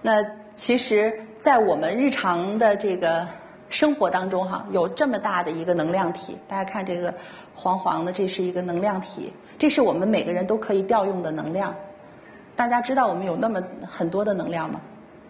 那其实，在我们日常的这个生活当中哈，有这么大的一个能量体，大家看这个黄黄的，这是一个能量体，这是我们每个人都可以调用的能量。大家知道我们有那么很多的能量吗？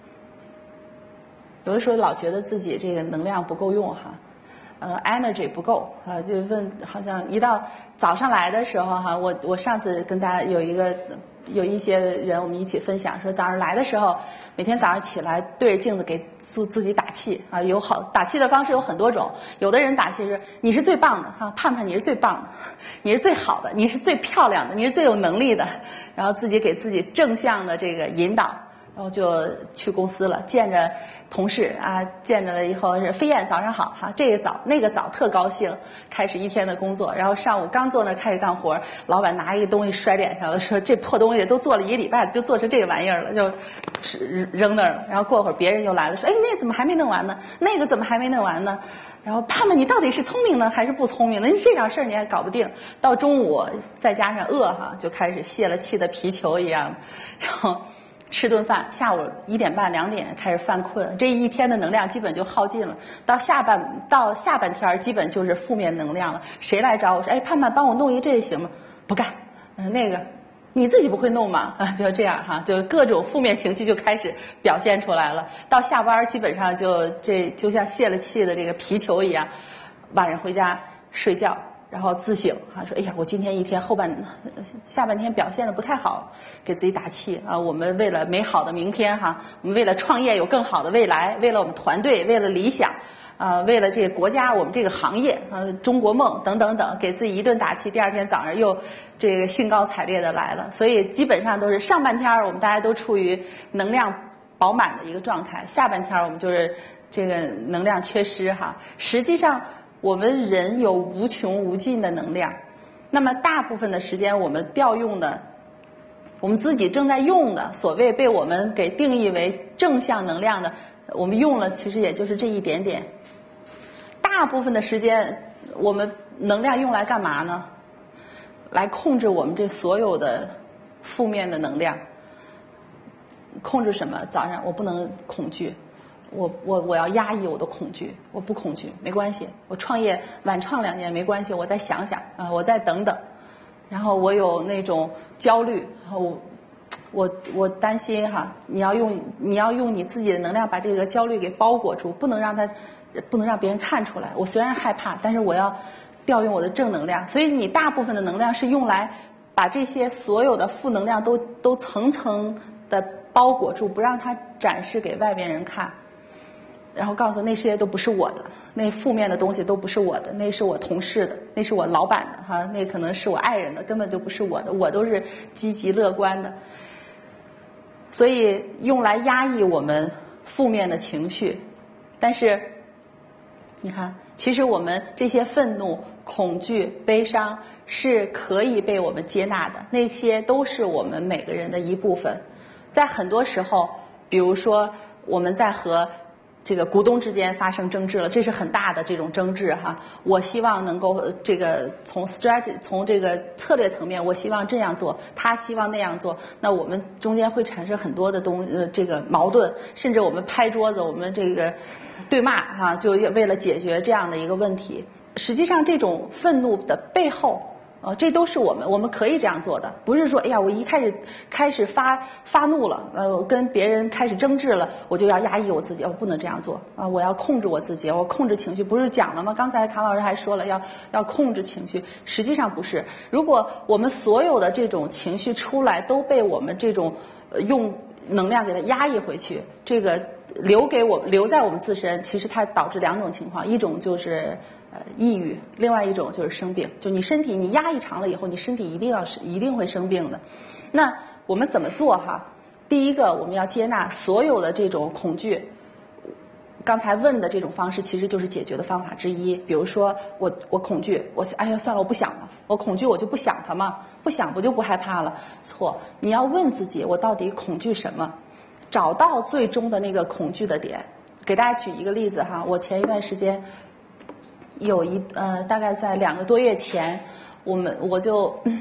有的时候老觉得自己这个能量不够用哈。energy 不够就问，好像一到早上来的时候哈，我上次跟大家有一些人我们一起分享说，早上来的时候，每天早上起来对着镜子给自己打气啊，打气的方式有很多种，有的人打气是你是最棒的哈，盼盼你是最棒的，你是最好的，你是最漂亮的，你是最有能力的，然后自己给自己正向的这个引导。然后就去公司了，见着同事啊，见着了以后是飞燕早上好哈，这个早那个早特高兴，开始一天的工作。然后上午刚坐那开始干活，老板拿一个东西摔脸上了，说这破东西都做了1个礼拜了，就做成这个玩意儿了，就是扔那儿了。然后过会儿别人又来了，说哎那怎么还没弄完呢？那个怎么还没弄完呢？然后盼盼你到底是聪明呢还是不聪明呢？你这点事儿你还搞不定。到中午再加上饿哈，就开始泄了气的皮球一样，然后。吃顿饭，下午1点半2点开始犯困，这一天的能量基本就耗尽了。到下半天基本就是负面能量了。谁来找我说，哎，盼盼帮我弄一这行吗？不干，那个你自己不会弄吗？就这样哈，就各种负面情绪就开始表现出来了。到下班基本上就像泄了气的这个皮球一样，晚上回家睡觉。然后自省啊，说哎呀，我今天一天下半天表现的不太好，给自己打气啊。我们为了美好的明天哈，我们为了创业有更好的未来，为了我们团队，为了理想为了这个国家，我们这个行业中国梦等等等，给自己一顿打气。第二天早上又这个兴高采烈的来了。所以基本上都是上半天我们大家都处于能量饱满的一个状态，下半天我们就是这个能量缺失哈。实际上。我们人有无穷无尽的能量，那么大部分的时间我们调用的，我们自己正在用的，所谓被我们给定义为正向能量的，我们用了其实也就是这一点点。大部分的时间我们能量用来干嘛呢？来控制我们这所有的负面的能量。控制什么？早上我不能恐惧。我要压抑我的恐惧，我不恐惧没关系，我创业晚创2年没关系，我再想想我再等等。然后我有那种焦虑，然后我担心哈，你要用你自己的能量把这个焦虑给包裹住，不能让别人看出来。我虽然害怕，但是我要调用我的正能量。所以你大部分的能量是用来把这些所有的负能量都层层的包裹住，不让它展示给外边人看。然后告诉那些都不是我的，那负面的东西都不是我的，那是我同事的，那是我老板的哈，那可能是我爱人的，根本就不是我的，我都是积极乐观的。所以用来压抑我们负面的情绪，但是你看，其实我们这些愤怒、恐惧、悲伤是可以被我们接纳的，那些都是我们每个人的一部分。在很多时候，比如说我们在和这个股东之间发生争执了，这是很大的这种争执哈。我希望能够这个从这个策略层面，我希望这样做，他希望那样做，那我们中间会产生很多的这个矛盾，甚至我们拍桌子，我们这个对骂哈，就为了解决这样的一个问题。实际上，这种愤怒的背后。这都是我们可以这样做的，不是说哎呀，我一开始发怒了，跟别人开始争执了，我就要压抑我自己，我不能这样做啊，我要控制我自己，我控制情绪，不是讲了吗？刚才卡老师还说了要控制情绪，实际上不是。如果我们所有的这种情绪出来都被我们这种用能量给它压抑回去，这个留在我们自身，其实它导致2种情况，一种就是抑郁，另外一种就是生病。就你身体你压抑长了以后，你身体一定会生病的。那我们怎么做哈？第一个，我们要接纳所有的这种恐惧。刚才问的这种方式其实就是解决的方法之一。比如说我恐惧，哎呀算了，我不想了。我恐惧我就不想它嘛，不想不就不害怕了？错，你要问自己，我到底恐惧什么？找到最终的那个恐惧的点。给大家举一个例子哈，我前一段时间。大概在2个多月前，我就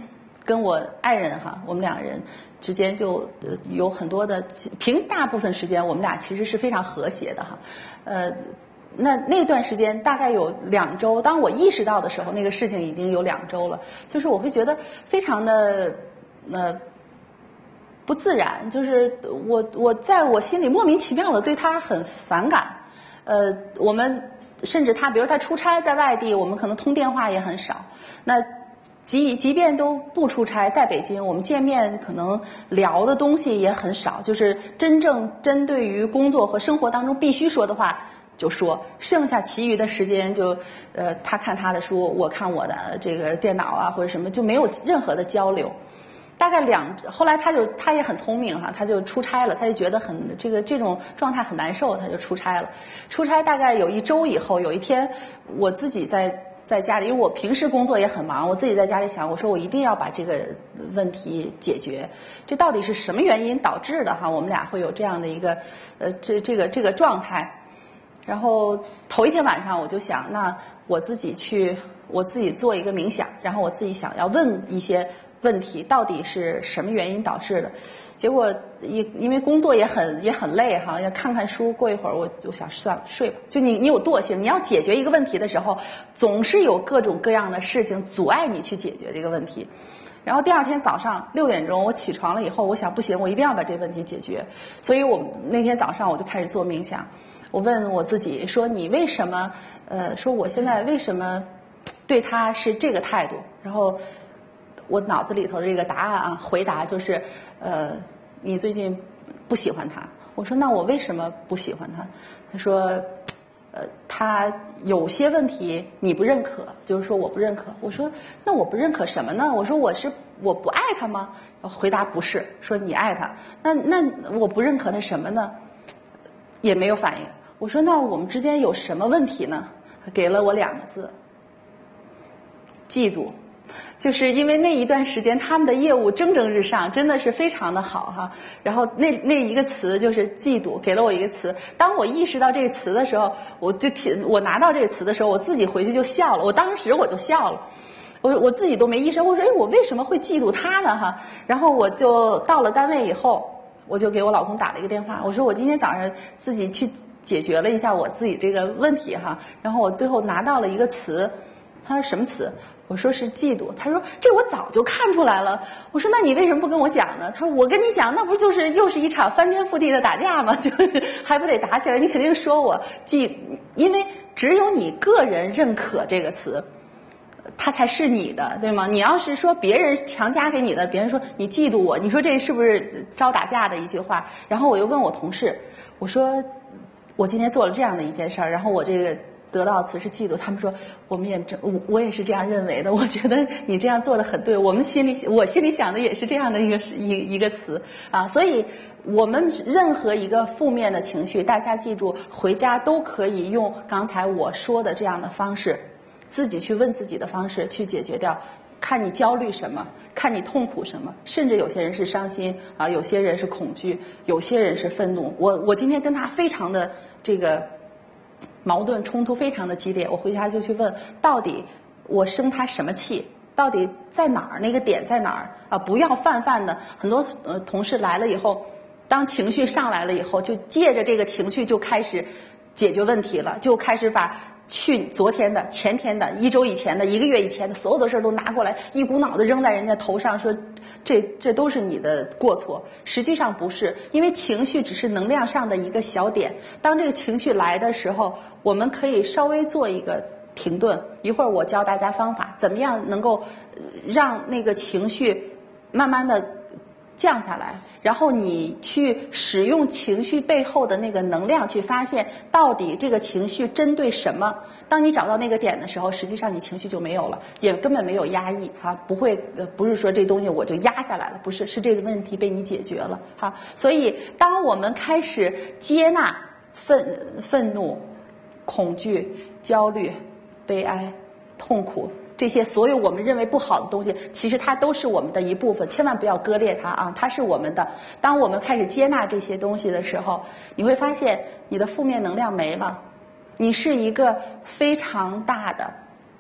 跟我爱人哈，我们两个人之间就有很多的，大部分时间我们俩其实是非常和谐的哈，那段时间大概有2周，当我意识到的时候，那个事情已经有2周了，就是我会觉得非常的不自然，就是我在我心里莫名其妙的对他很反感，我们甚至他比如他出差在外地，我们可能通电话也很少，那即便都不出差，在北京我们见面可能聊的东西也很少，就是真正针对于工作和生活当中必须说的话就说，剩下其余的时间就他看他的书，我看我的这个电脑啊或者什么，就没有任何的交流。大概后来他也很聪明哈，他就出差了，他就觉得这种状态很难受，他就出差了。出差大概有1周以后，有一天我自己在家里，因为我平时工作也很忙，我自己在家里想，我说我一定要把这个问题解决。这到底是什么原因导致的哈？我们俩会有这样的一个这个状态。然后头一天晚上我就想，那我自己做一个冥想，然后我自己想要问一些问题，到底是什么原因导致的？结果因为工作也很累哈，要看看书，过一会儿我就想算了睡吧。就你有惰性，你要解决一个问题的时候，总是有各种各样的事情阻碍你去解决这个问题。然后第2天早上6点钟我起床了以后，我想不行，我一定要把这个问题解决。所以我那天早上我就开始做冥想。我问我自己说，你为什么说我现在为什么对他是这个态度？然后我脑子里头的这个答案啊，回答就是你最近不喜欢他。我说那我为什么不喜欢他？他说他有些问题你不认可，就是说我不认可。我说那我不认可什么呢？我说我不爱他吗？回答不是，说你爱他。那我不认可他什么呢？也没有反应。我说那我们之间有什么问题呢？给了我2个字，嫉妒。就是因为那一段时间他们的业务蒸蒸日上，真的是非常的好哈。然后那一个词就是嫉妒，给了我一个词。当我意识到这个词的时候，我拿到这个词的时候，我自己回去就笑了。我当时我就笑了，我自己都没意识到，我说我为什么会嫉妒他呢哈？然后我就到了单位以后，我就给我老公打了一个电话，我说我今天早上自己去解决了一下我自己这个问题哈，然后我最后拿到了一个词。他说什么词？我说是嫉妒。他说这我早就看出来了。我说那你为什么不跟我讲呢？他说我跟你讲，那不就是又是一场翻天覆地的打架吗？就是还不得打起来？你肯定说我因为只有你个人认可这个词，它才是你的，对吗？你要是说别人强加给你的，别人说你嫉妒我，你说这是不是招打架的一句话？然后我又问我同事，我说我今天做了这样的一件事儿，然后我这个得到的词是嫉妒，他们说我也是这样认为的，我觉得你这样做的很对，我心里想的也是这样的一个词啊，所以我们任何一个负面的情绪，大家记住，回家都可以用刚才我说的这样的方式，自己去问自己的方式去解决掉。看你焦虑什么，看你痛苦什么，甚至有些人是伤心啊，有些人是恐惧，有些人是愤怒。我今天跟他非常的这个矛盾冲突非常的激烈，我回家就去问，到底我生他什么气？到底在哪儿？那个点在哪儿？啊，不要泛的。很多同事来了以后，当情绪上来了以后，就借着这个情绪就开始解决问题了，就开始把昨天的、前天的、1周以前的、1个月以前的所有的事都拿过来，一股脑的扔在人家头上，说这都是你的过错。实际上不是，因为情绪只是能量上的一个小点。当这个情绪来的时候，我们可以稍微做一个停顿。一会儿我教大家方法，怎么样能够让那个情绪慢慢的降下来，然后你去使用情绪背后的那个能量，去发现到底这个情绪针对什么。当你找到那个点的时候，实际上你情绪就没有了，也根本没有压抑哈，不是说这东西我就压下来了，不是，是这个问题被你解决了哈。所以当我们开始接纳愤怒、恐惧、焦虑、悲哀、痛苦，这些所有我们认为不好的东西，其实它都是我们的一部分，千万不要割裂它啊，它是我们的。当我们开始接纳这些东西的时候，你会发现你的负面能量没了，你是一个非常大的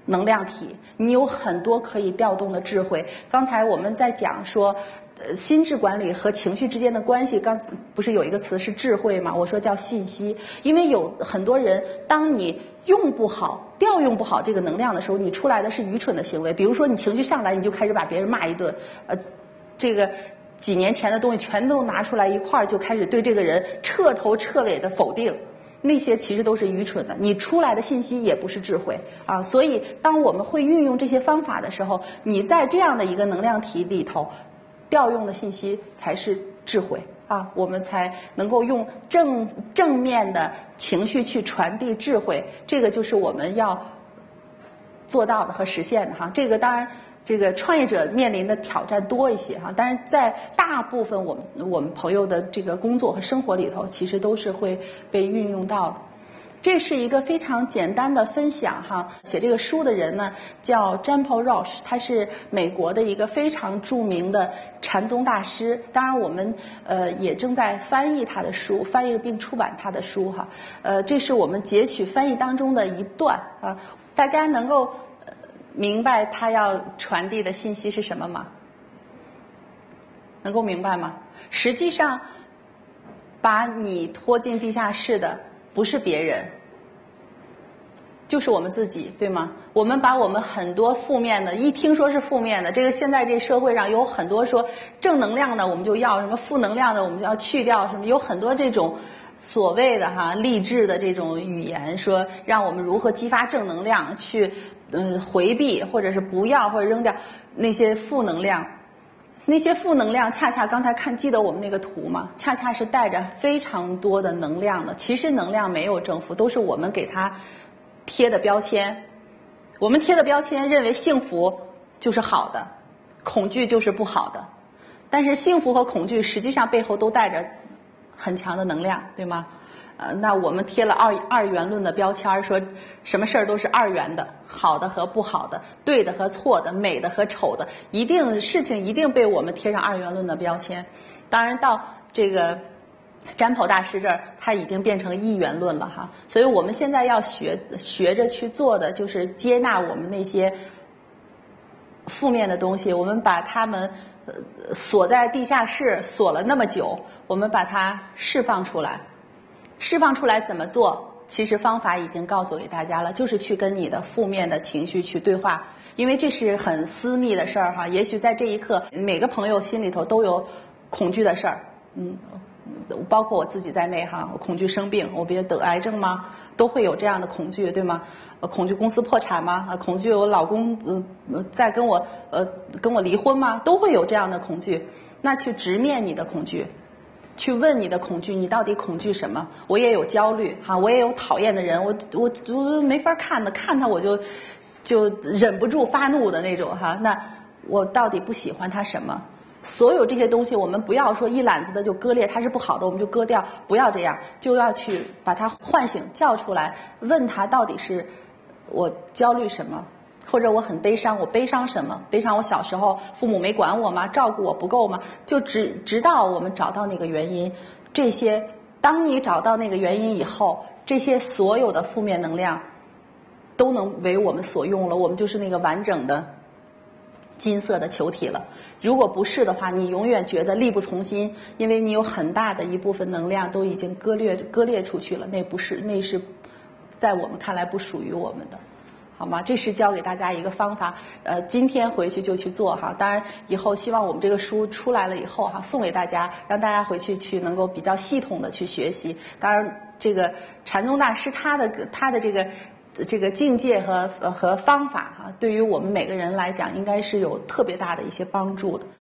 能量体，你有很多可以调动的智慧。刚才我们在讲说，心智管理和情绪之间的关系，刚不是有一个词是智慧吗？我说叫信息，因为有很多人，当你用不好、调用不好这个能量的时候，你出来的是愚蠢的行为。比如说你情绪上来，你就开始把别人骂一顿，这个几年前的东西全都拿出来一块儿，就开始对这个人彻头彻尾的否定。那些其实都是愚蠢的，你出来的信息也不是智慧啊。所以，当我们会运用这些方法的时候，你在这样的一个能量体里头调用的信息才是智慧啊，我们才能够用正面的情绪去传递智慧，这个就是我们要做到的和实现的哈。这个当然，这个创业者面临的挑战多一些哈，但是在大部分我们朋友的这个工作和生活里头，其实都是会被运用到的。这是一个非常简单的分享哈。写这个书的人呢叫 Jean-Paul Roche， 他是美国的一个非常著名的禅宗大师。当然我们也正在翻译他的书，翻译并出版他的书哈。这是我们截取翻译当中的一段啊，大家能够明白他要传递的信息是什么吗？能够明白吗？实际上，把你拖进地下室的不是别人，就是我们自己，对吗？我们把我们很多负面的，一听说是负面的，这个现在这社会上有很多说正能量的我们就要，什么负能量的我们就要去掉，什么有很多这种所谓的励志的这种语言，说让我们如何激发正能量，去回避或者是不要或者扔掉那些负能量。那些负能量恰恰刚才记得我们那个图吗？恰恰是带着非常多的能量的。其实能量没有正负，都是我们给它贴的标签。我们贴的标签认为幸福就是好的，恐惧就是不好的。但是幸福和恐惧实际上背后都带着很强的能量，对吗？那我们贴了二元论的标签，说什么事儿都是二元的，好的和不好的，对的和错的，美的和丑的，事情一定被我们贴上二元论的标签。当然到这个占卜大师这儿，他已经变成一元论了哈。所以我们现在要学着去做的，就是接纳我们那些负面的东西，我们把它们锁在地下室，锁了那么久，我们把它释放出来。释放出来怎么做？其实方法已经告诉给大家了，就是去跟你的负面的情绪去对话，因为这是很私密的事儿哈。也许在这一刻，每个朋友心里头都有恐惧的事儿，包括我自己在内哈。我恐惧生病，我别得癌症吗？都会有这样的恐惧，对吗？恐惧公司破产吗？恐惧我老公再跟我离婚吗？都会有这样的恐惧。那去直面你的恐惧。去问你的恐惧，你到底恐惧什么？我也有焦虑哈，我也有讨厌的人，我没法看的，看他我就忍不住发怒的那种哈。那我到底不喜欢他什么？所有这些东西，我们不要说一揽子的就割裂，它是不好的，我们就割掉，不要这样，就要去把它唤醒，叫出来，问他到底是我焦虑什么。或者我很悲伤，我悲伤什么？悲伤我小时候父母没管我吗？照顾我不够吗？就直到我们找到那个原因，这些当你找到那个原因以后，这些所有的负面能量都能为我们所用了，我们就是那个完整的金色的球体了。如果不是的话，你永远觉得力不从心，因为你有很大的一部分能量都已经割裂出去了，那是在我们看来不属于我们的。好吗？这是教给大家一个方法，今天回去就去做哈。当然，以后希望我们这个书出来了以后哈，送给大家，让大家回去能够比较系统的去学习。当然，这个禅宗大师他的这个境界和方法哈，对于我们每个人来讲，应该是有特别大的一些帮助的。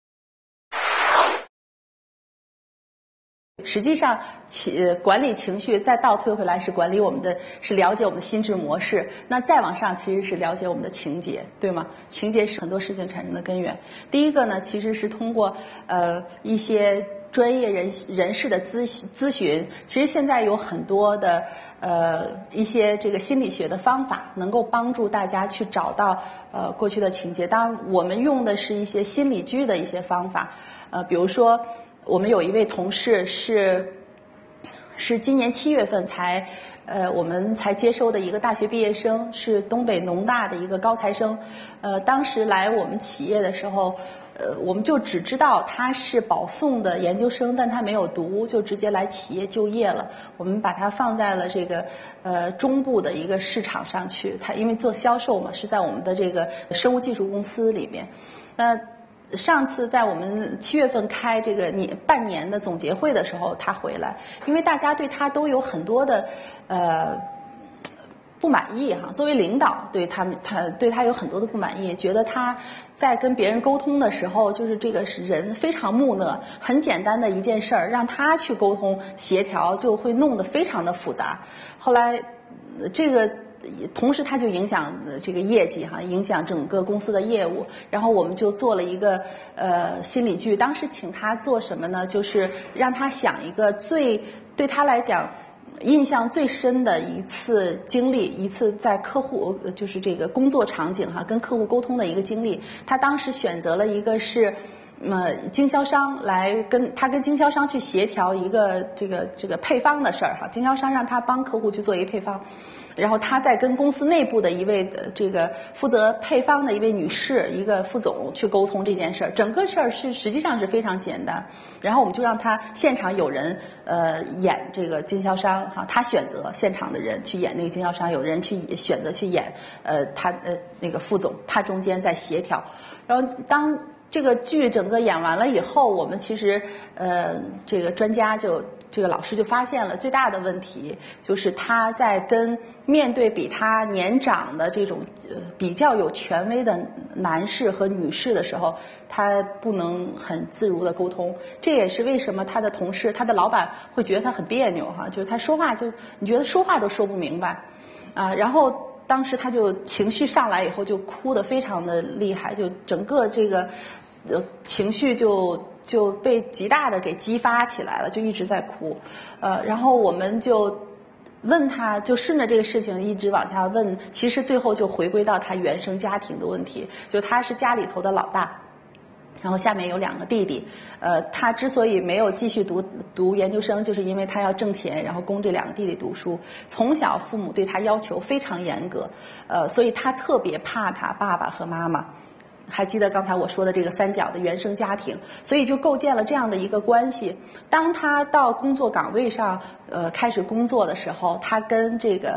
实际上，管理情绪再倒推回来是了解我们的心智模式，那再往上其实是了解我们的情节，对吗？情节是很多事情产生的根源。第一个呢，其实是通过一些专业人士的咨询，其实现在有很多的一些这个心理学的方法，能够帮助大家去找到过去的情节。当然，我们用的是一些心理剧的一些方法，比如说。我们有一位同事是今年7月份我们才接收的一个大学毕业生，是东北农大的一个高材生。当时来我们企业的时候，我们就只知道他是保送的研究生，但他没有读，就直接来企业就业了。我们把他放在了这个中部的一个市场上去，他因为做销售嘛，是在我们的这个生物技术公司里面。上次在我们7月份开这个半年的总结会的时候，他回来，因为大家对他都有很多的不满意哈。作为领导，他对他有很多的不满意，觉得他在跟别人沟通的时候，就是这个人非常木讷，很简单的一件事儿，让他去沟通协调，就会弄得非常的复杂。后来这个。同时，它就影响这个业绩哈，影响整个公司的业务。然后我们就做了一个心理剧，当时请他做什么呢？就是让他想一个对他来讲印象最深的一次经历，一次在客户就是这个工作场景哈，跟客户沟通的一个经历。他当时选择了一个是。经销商跟经销商去协调一个这个配方的事儿哈，经销商让他帮客户去做一个配方，然后他再跟公司内部的一位这个负责配方的一位女士，一个副总去沟通这件事儿。整个事儿实际上是非常简单，然后我们就让他现场有人演这个经销商哈，他选择现场的人去演那个经销商，有人去选择去演他那个副总，他中间在协调，然后当。这个剧整个演完了以后，我们其实这个专家这个老师就发现了最大的问题，就是他在面对比他年长的这种比较有权威的男士和女士的时候，他不能很自如的沟通。这也是为什么他的同事、他的老板会觉得他很别扭哈，就是他说话你觉得说话都说不明白啊，然后。当时他就情绪上来以后就哭得非常的厉害，就整个这个情绪就被极大的给激发起来了，就一直在哭。然后我们就问他，就顺着这个事情一直往下问，其实最后就回归到他原生家庭的问题，就他是家里头的老大。然后下面有2个弟弟，他之所以没有继续读研究生，就是因为他要挣钱，然后供这2个弟弟读书。从小父母对他要求非常严格，所以他特别怕他爸爸和妈妈。还记得刚才我说的这个3角的原生家庭，所以就构建了这样的一个关系。当他到工作岗位上，开始工作的时候，他跟这个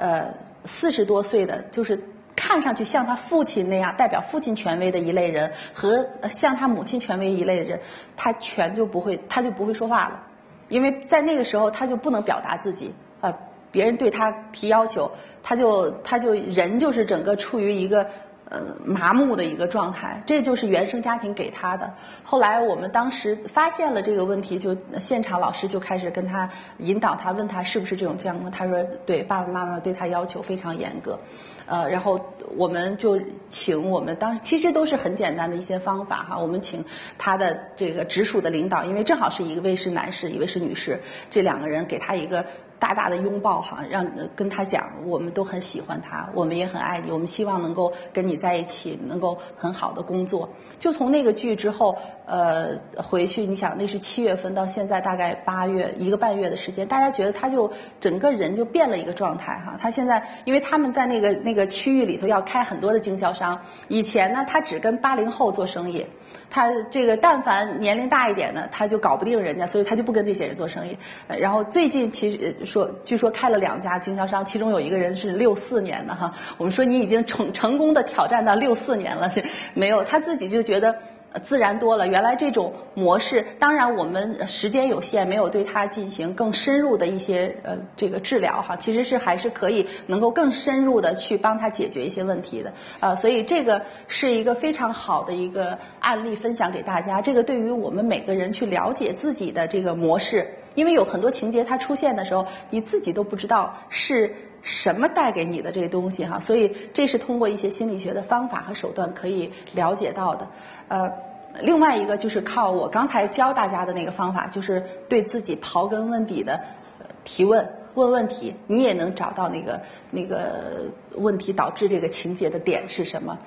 40多岁的就是。看上去像他父亲那样代表父亲权威的一类人，和像他母亲权威一类的人，他就不会说话了，因为在那个时候他就不能表达自己，别人对他提要求，他就人就是整个处于一个麻木的一个状态，这就是原生家庭给他的。后来我们当时发现了这个问题，就现场老师就开始跟他引导他，问他是不是这种情况，他说对，爸爸妈妈对他要求非常严格。然后我们就请我们当时其实都是很简单的一些方法哈，我们请他的这个直属的领导，因为正好是一位是男士，一位是女士，这2个人给他一个大大的拥抱哈，跟他讲我们都很喜欢他，我们也很爱你，我们希望能够跟你在一起，能够很好的工作。就从那个剧之后，回去你想那是7月份到现在大概8月1个半月的时间，大家觉得他就整个人就变了一个状态哈。他现在因为他们在那个区域里头要开很多的经销商，以前呢他只跟80后做生意。他这个但凡年龄大一点的，他就搞不定人家，所以他就不跟这些人做生意。然后最近其实据说开了2家经销商，其中有一个人是64年的哈。我们说你已经成功的挑战到64年了，没有，他自己就觉得自然多了。原来这种模式，当然我们时间有限，没有对他进行更深入的一些这个治疗哈，其实还是可以能够更深入的去帮他解决一些问题的。所以这个是一个非常好的一个案例分享给大家。这个对于我们每个人去了解自己的这个模式，因为有很多情节它出现的时候，你自己都不知道是什么带给你的这个东西哈，所以这是通过一些心理学的方法和手段可以了解到的。另外一个就是靠我刚才教大家的那个方法，就是对自己刨根问底的提问，问问题，你也能找到那个问题导致这个情节的点是什么。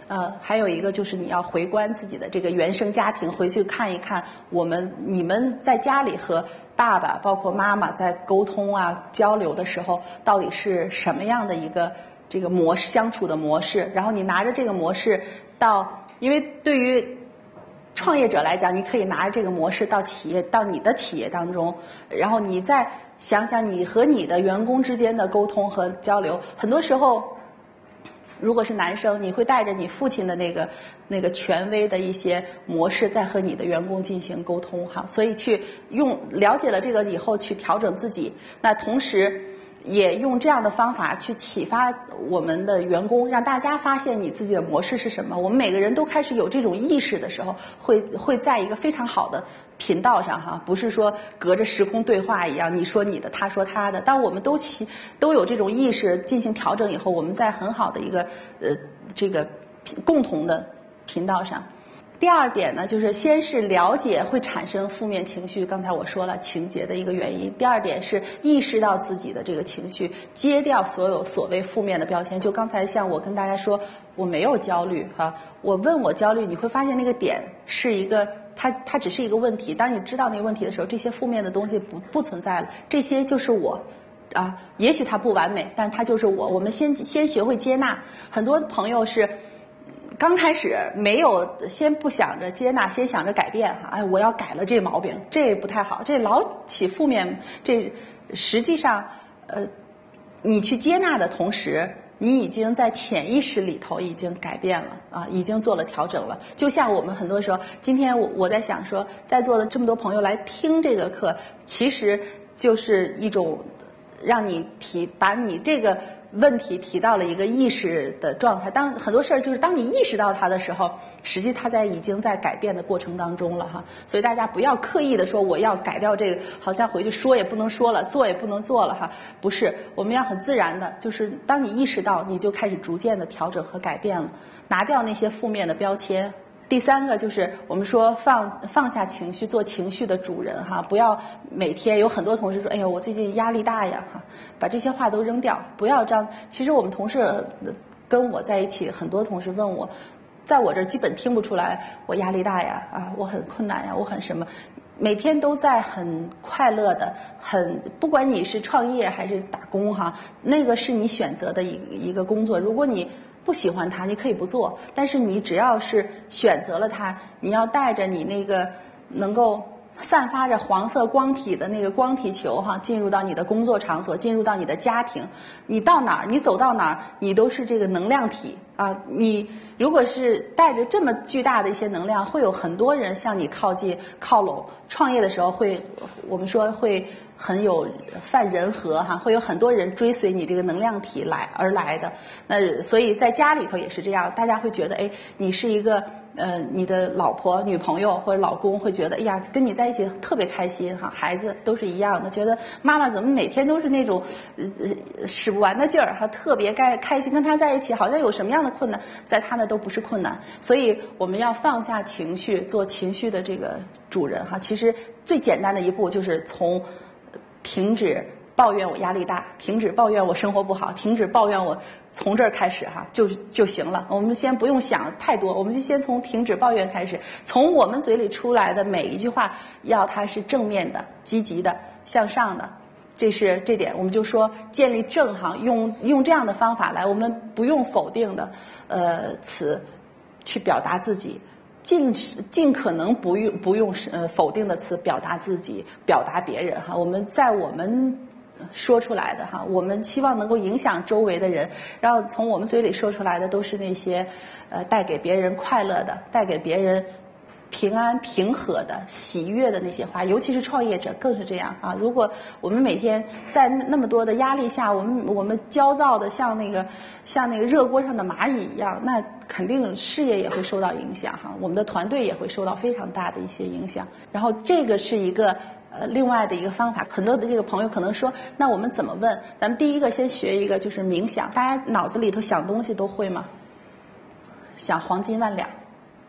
还有一个就是你要回观自己的这个原生家庭，回去看一看你们在家里和爸爸包括妈妈在沟通啊交流的时候，到底是什么样的一个这个相处的模式，然后你拿着这个模式因为对于创业者来讲，你可以拿着这个模式到你的企业当中，然后你再想想你和你的员工之间的沟通和交流，很多时候。如果是男生，你会带着你父亲的那个权威的一些模式，在和你的员工进行沟通哈，所以了解了这个以后去调整自己，那同时也用这样的方法去启发我们的员工，让大家发现你自己的模式是什么。我们每个人都开始有这种意识的时候，会在一个非常好的频道上哈，不是说隔着时空对话一样，你说你的，他说他的。当我们都有这种意识进行调整以后，我们在很好的一个这个共同的频道上。第二点呢，就是先是了解会产生负面情绪，刚才我说了情节的一个原因。第二点是意识到自己的这个情绪，揭掉所有所谓负面的标签。就刚才像我跟大家说，我没有焦虑哈，我问我焦虑，你会发现那个点是一个，它只是一个问题。当你知道那个问题的时候，这些负面的东西不存在了，这些就是我。也许它不完美，但它就是我。我们先学会接纳。很多朋友是。刚开始先不想着接纳，先想着改变哈，哎，我要改了这毛病，这不太好，这老起负面，这实际上你去接纳的同时，你已经在潜意识里头已经改变了已经做了调整了。就像我们很多时候，今天我在想说，在座的这么多朋友来听这个课，其实就是一种让你把你这个问题提到了一个意识的状态。很多事儿就是当你意识到它的时候，实际它已经在改变的过程当中了哈。所以大家不要刻意的说我要改掉这个，好像回去说也不能说了，做也不能做了哈。不是，我们要很自然的，就是当你意识到，你就开始逐渐的调整和改变了，拿掉那些负面的标签。第三个就是我们说放下情绪，做情绪的主人哈，不要每天有很多同事说，哎呀，我最近压力大呀哈，把这些话都扔掉，不要其实我们同事跟我在一起，很多同事问我，在我这儿基本听不出来我压力大呀我很困难呀，我很什么，每天都在很快乐的，不管你是创业还是打工哈，那个是你选择的一个工作，如果你不喜欢它，你可以不做，但是你只要是选择了它，你要带着你那个能够散发着黄色光体的那个光体球哈，进入到你的工作场所，进入到你的家庭，你到哪儿，你走到哪儿，你都是这个能量体你如果是带着这么巨大的一些能量，会有很多人向你靠拢。创业的时候我们说会很有泛人和哈，会有很多人追随你这个能量体而来的。那所以在家里头也是这样，大家会觉得哎，你是一个你的老婆、女朋友或者老公会觉得哎呀，跟你在一起特别开心哈，孩子都是一样的，觉得妈妈怎么每天都是那种使不完的劲儿哈，特别开心，跟他在一起好像有什么样的困难，在他那都不是困难。所以我们要放下情绪，做情绪的这个主人哈。其实最简单的一步就是从停止抱怨我压力大，停止抱怨我生活不好，停止抱怨我，从这儿开始哈就行了。我们先不用想太多，我们就先从停止抱怨开始，从我们嘴里出来的每一句话要它是正面的、积极的、向上的。这点我们就说建立正哈，用这样的方法来，我们不用否定的词去表达自己，尽可能不用否定的词表达自己，表达别人哈。我们说出来的哈，我们希望能够影响周围的人，然后从我们嘴里说出来的都是那些带给别人快乐的，带给别人平安平和的、喜悦的那些话，尤其是创业者更是这样啊！如果我们每天在那么多的压力下，我们焦躁的像那个热锅上的蚂蚁一样，那肯定事业也会受到影响哈，我们的团队也会受到非常大的一些影响。然后这个是一个另外的一个方法，很多的这个朋友可能说，那我们怎么问？咱们第一个先学一个就是冥想，大家脑子里头想东西都会吗？想黄金万两。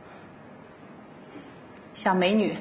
想美女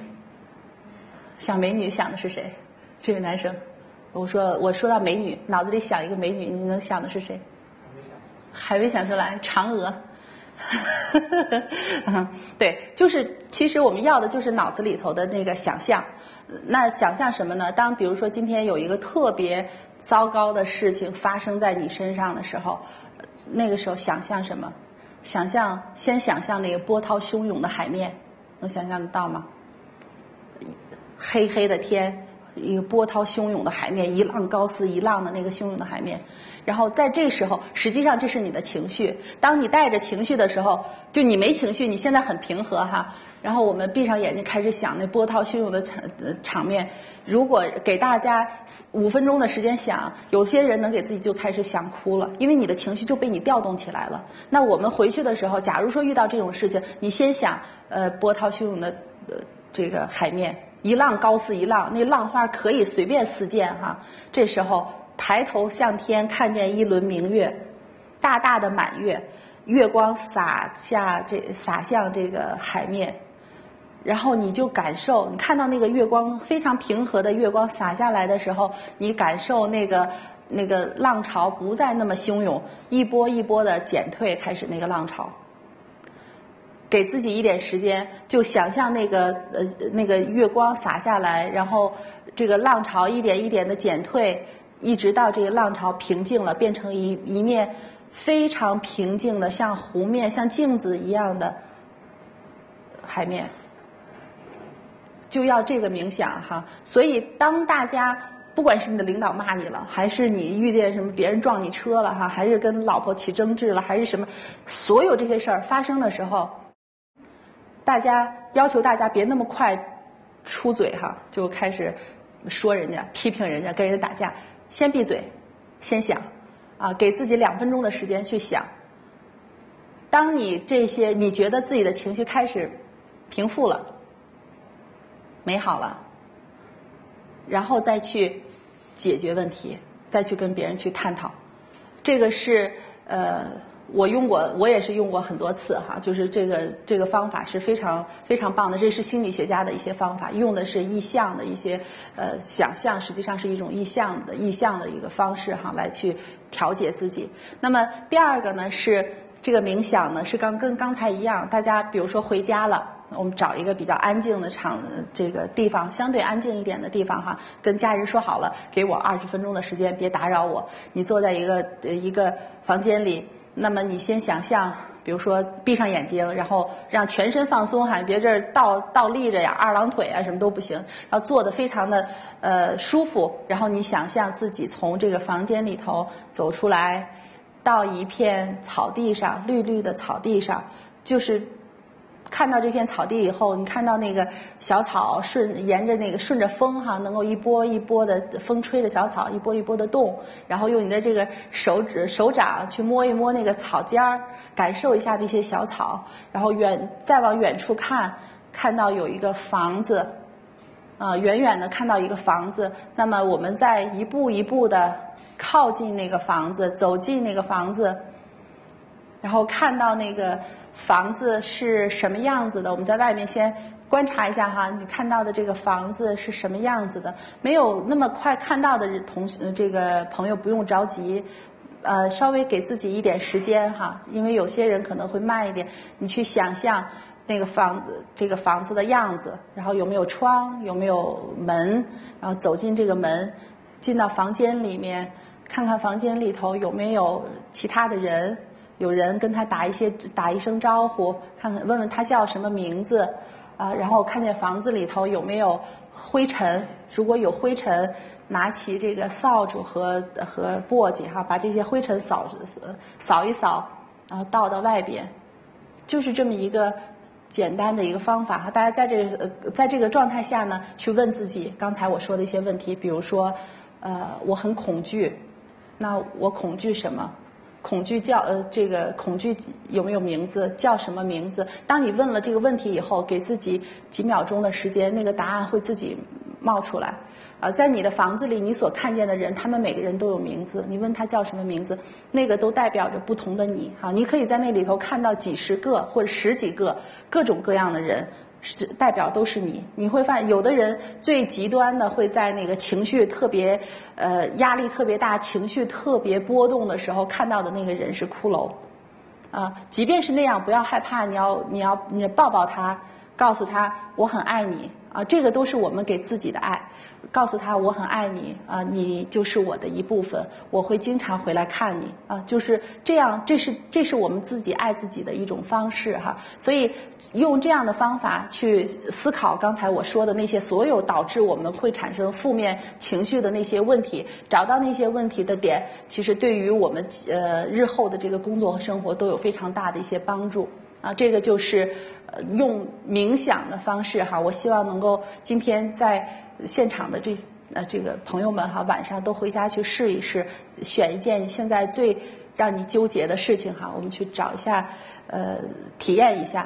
想的是谁？这位男生，我说到美女，脑子里想一个美女，你能想的是谁？还没想出来。嫦娥， 对，就是其实我们要的就是脑子里头的那个想象。那想象什么呢？当比如说今天有一个特别糟糕的事情发生在你身上的时候，那个时候想象什么？先想象那个波涛汹涌的海面，能想象得到吗？黑黑的天，一个波涛汹涌的海面，一浪高似一浪的那个汹涌的海面。然后在这个时候，实际上这是你的情绪。当你带着情绪的时候，就你没情绪，你现在很平和哈。然后我们闭上眼睛开始想那波涛汹涌的场面。如果给大家5分钟的时间想，有些人能给自己就开始想哭了，因为你的情绪就被你调动起来了。那我们回去的时候，假如说遇到这种事情，你先想波涛汹涌的这个海面，一浪高似一浪，那浪花可以随便四溅哈。这时候抬头向天，看见一轮明月，大大的满月，月光洒向这个海面。然后你就感受，你看到那个月光非常平和的月光洒下来的时候，你感受那个浪潮不再那么汹涌，一波一波的减退，开始那个浪潮。给自己一点时间，就想象那个月光洒下来，然后这个浪潮一点一点的减退，一直到这个浪潮平静了，变成一面非常平静的像湖面、像镜子一样的海面。就要这个冥想哈。所以当大家不管是你的领导骂你了，还是你遇见什么别人撞你车了哈，还是跟老婆起争执了，还是什么，所有这些事儿发生的时候，要求大家别那么快出嘴哈，就开始说人家、批评人家、跟人家打架，先闭嘴，先想啊，给自己2分钟的时间去想。当你觉得自己的情绪开始平复了，美好了，然后再去解决问题，再去跟别人去探讨。这个是我也是用过很多次哈，就是这个方法是非常非常棒的，这是心理学家的一些方法，用的是意象的一些想象，实际上是一种意象的一个方式哈，来去调节自己。那么第二个呢是这个冥想呢是跟刚才一样，大家比如说回家了，我们找一个比较安静的这个地方，相对安静一点的地方哈，跟家人说好了，给我20分钟的时间，别打扰我。你坐在一个房间里，那么你先想象，比如说闭上眼睛，然后让全身放松哈，别这儿倒立着呀、二郎腿啊什么都不行，要坐得非常的舒服。然后你想象自己从这个房间里头走出来，到一片草地上，绿绿的草地上，就是看到这片草地以后，你看到那个小草沿着那个顺着风哈，能够一波一波的风吹着小草一波一波的动，然后用你的这个手掌去摸一摸那个草尖儿，感受一下这些小草，然后再往远处看到有一个房子，远远的看到一个房子，那么我们再一步一步的靠近那个房子，走进那个房子，然后看到那个房子是什么样子的，我们在外面先观察一下哈，你看到的这个房子是什么样子的，没有那么快看到的这个朋友不用着急，稍微给自己一点时间哈，因为有些人可能会慢一点，你去想象这个房子的样子，然后有没有窗，有没有门，然后走进这个门，进到房间里面，看看房间里头有没有其他的人，有人跟他打一声招呼，问问他叫什么名字啊，然后看见房子里头有没有灰尘，如果有灰尘，拿起这个扫帚和簸箕哈，把这些灰尘扫一扫，然后倒到外边，就是这么一个简单的一个方法哈。大家在这个状态下呢，去问自己刚才我说的一些问题，比如说我很恐惧，那我恐惧什么？恐惧这个恐惧有没有名字？叫什么名字？当你问了这个问题以后，给自己几秒钟的时间，那个答案会自己冒出来。在你的房子里，你所看见的人，他们每个人都有名字。你问他叫什么名字，那个都代表着不同的你。哈，你可以在那里头看到几十个或者10几个各种各样的人。代表都是你，你会发现有的人最极端的会在那个情绪特别压力特别大、情绪特别波动的时候看到的那个人是骷髅， 即便是那样，不要害怕，你要抱抱他，告诉他我很爱你这个都是我们给自己的爱，告诉他我很爱你你就是我的一部分，我会经常回来看你就是这样，这是我们自己爱自己的一种方式所以用这样的方法去思考刚才我说的那些所有导致我们会产生负面情绪的那些问题，找到那些问题的点，其实对于我们日后的这个工作和生活都有非常大的一些帮助这个就是用冥想的方式我希望能够今天在现场的这个朋友们晚上都回家去试一试，选一件现在最让你纠结的事情我们去找一下体验一下。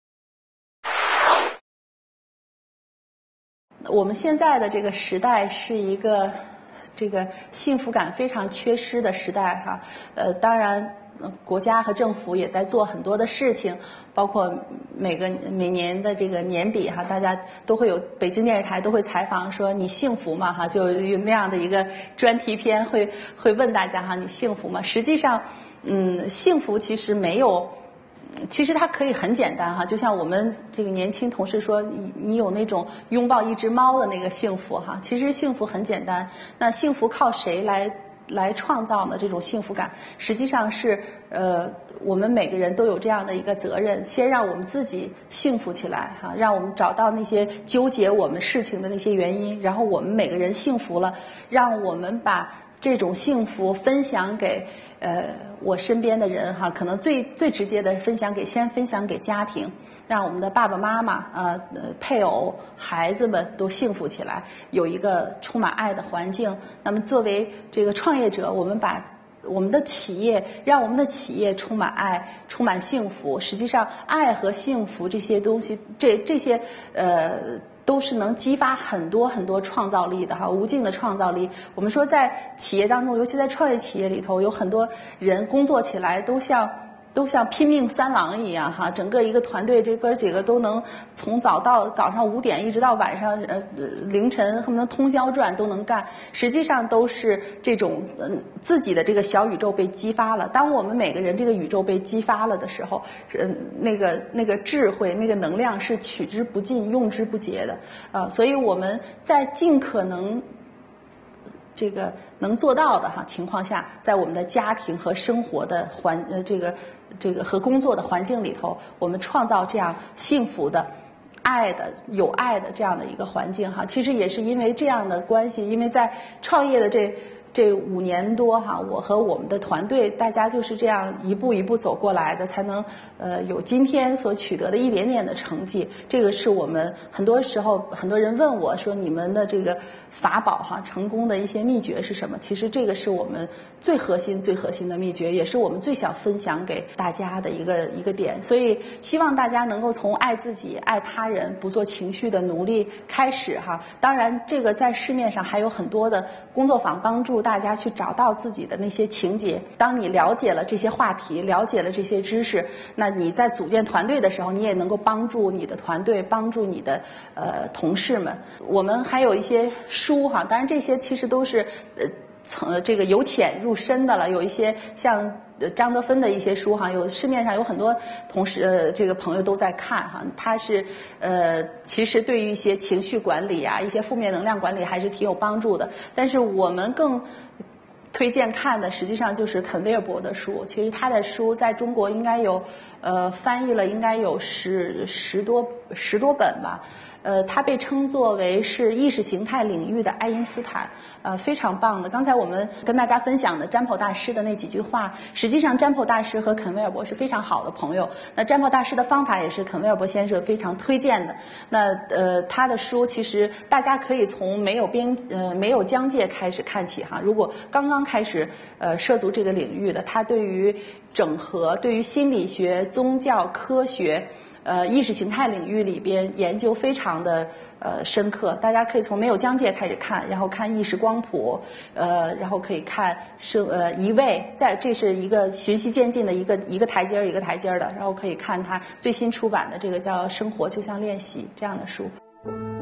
我们现在的这个时代是一个这个幸福感非常缺失的时代当然国家和政府也在做很多的事情，包括每年的这个年底大家都会有北京电视台都会采访说你幸福吗就有那样的一个专题片会问大家你幸福吗？实际上幸福其实没有，其实它可以很简单就像我们这个年轻同事说你有那种拥抱一只猫的那个幸福其实幸福很简单。那幸福靠谁来创造呢？这种幸福感实际上是我们每个人都有这样的一个责任，先让我们自己幸福起来让我们找到那些纠结我们事情的那些原因，然后我们每个人幸福了，让我们把这种幸福分享给我身边的人可能最直接的先分享给家庭，让我们的爸爸妈妈配偶孩子们都幸福起来，有一个充满爱的环境。那么作为这个创业者，我们把我们的企业让我们的企业充满爱充满幸福。实际上爱和幸福这些东西这些都是能激发很多很多创造力的无尽的创造力。我们说在企业当中，尤其在创业企业里头，有很多人工作起来都像拼命三郎一样整个一个团队这哥几个都能从早上5点一直到晚上凌晨恨不得通宵转都能干，实际上都是这种自己的这个小宇宙被激发了。当我们每个人这个宇宙被激发了的时候那个智慧那个能量是取之不尽用之不竭的所以我们在尽可能这个能做到的情况下，在我们的家庭和生活的这个和工作的环境里头，我们创造这样幸福的爱的有爱的这样的一个环境其实也是因为这样的关系，因为在创业的这5年多我和我们的团队大家就是这样一步一步走过来的，才能有今天所取得的一点点的成绩。这个是我们很多时候很多人问我说你们的这个法宝成功的一些秘诀是什么？其实这个是我们最核心的秘诀，也是我们最想分享给大家的一个点。所以希望大家能够从爱自己爱他人不做情绪的奴隶开始当然这个在市面上还有很多的工作坊帮助大家去找到自己的那些情节。当你了解了这些话题，了解了这些知识，那你在组建团队的时候，你也能够帮助你的团队，帮助你的同事们。我们还有一些书当然这些其实都是这个由浅入深的了。有一些像张德芬的一些书市面上有很多同事这个朋友都在看他是其实对于一些情绪管理一些负面能量管理还是挺有帮助的。但是我们更推荐看的实际上就是肯威尔伯的书。其实他的书在中国应该有翻译了应该有十多本吧。他被称作为是意识形态领域的爱因斯坦，非常棒的。刚才我们跟大家分享的占卜大师的那几句话，实际上占卜大师和肯威尔伯是非常好的朋友。那占卜大师的方法也是肯威尔伯先生非常推荐的。那他的书其实大家可以从没有疆界开始看起如果刚刚开始涉足这个领域的，他对于整合、对于心理学、宗教、科学。意识形态领域里边研究非常的深刻，大家可以从没有疆界开始看，然后看意识光谱，然后可以看移位，这是一个循序渐进的一个台阶一个台阶的，然后可以看他最新出版的这个叫《生活就像练习》这样的书。